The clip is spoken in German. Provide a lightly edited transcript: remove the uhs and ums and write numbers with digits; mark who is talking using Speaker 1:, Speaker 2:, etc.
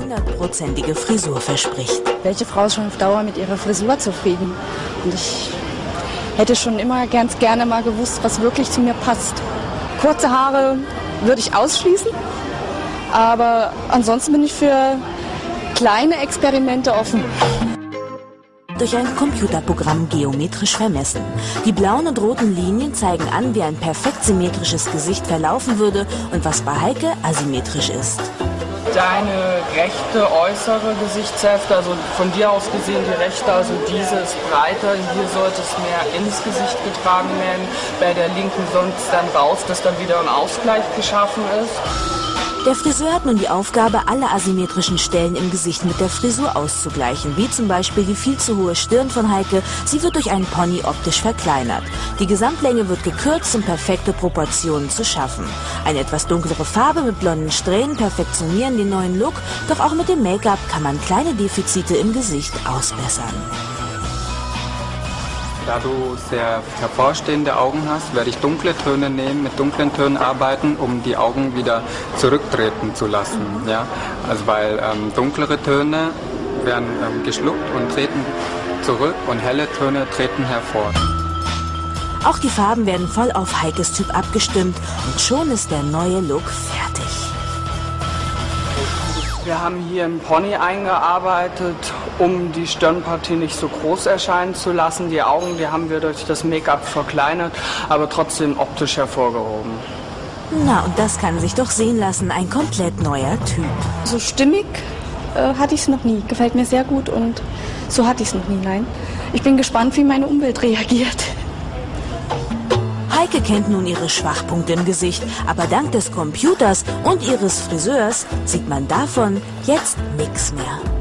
Speaker 1: 100%ige Frisur verspricht.
Speaker 2: Welche Frau ist schon auf Dauer mit ihrer Frisur zufrieden? Und ich hätte schon immer ganz gerne mal gewusst, was wirklich zu mir passt. Kurze Haare würde ich ausschließen, aber ansonsten bin ich für kleine Experimente offen.
Speaker 1: Durch ein Computerprogramm geometrisch vermessen. Die blauen und roten Linien zeigen an, wie ein perfekt symmetrisches Gesicht verlaufen würde und was bei Heike asymmetrisch ist.
Speaker 3: Deine rechte äußere Gesichtshälfte, also von dir aus gesehen die rechte, also diese ist breiter, hier sollte es mehr ins Gesicht getragen werden, bei der linken sonst dann raus, dass dann wieder ein Ausgleich geschaffen ist.
Speaker 1: Der Friseur hat nun die Aufgabe, alle asymmetrischen Stellen im Gesicht mit der Frisur auszugleichen, wie zum Beispiel die viel zu hohe Stirn von Heike. Sie wird durch einen Pony optisch verkleinert. Die Gesamtlänge wird gekürzt, um perfekte Proportionen zu schaffen. Eine etwas dunklere Farbe mit blonden Strähnen perfektionieren den neuen Look, doch auch mit dem Make-up kann man kleine Defizite im Gesicht ausbessern.
Speaker 4: Da du sehr hervorstehende Augen hast, werde ich dunkle Töne nehmen, mit dunklen Tönen arbeiten, um die Augen wieder zurücktreten zu lassen. Ja? Also weil dunklere Töne werden geschluckt und treten zurück und helle Töne treten hervor.
Speaker 1: Auch die Farben werden voll auf Heikes Typ abgestimmt und schon ist der neue Look fertig.
Speaker 3: Wir haben hier einen Pony eingearbeitet, um die Stirnpartie nicht so groß erscheinen zu lassen. Die Augen, die haben wir durch das Make-up verkleinert, aber trotzdem optisch hervorgehoben.
Speaker 1: Na, und das kann sich doch sehen lassen, ein komplett neuer Typ.
Speaker 2: So stimmig hatte ich es noch nie. Gefällt mir sehr gut und so hatte ich es noch nie, nein. Ich bin gespannt, wie meine Umwelt reagiert.
Speaker 1: Heike kennt nun ihre Schwachpunkte im Gesicht, aber dank des Computers und ihres Friseurs sieht man davon jetzt nichts mehr.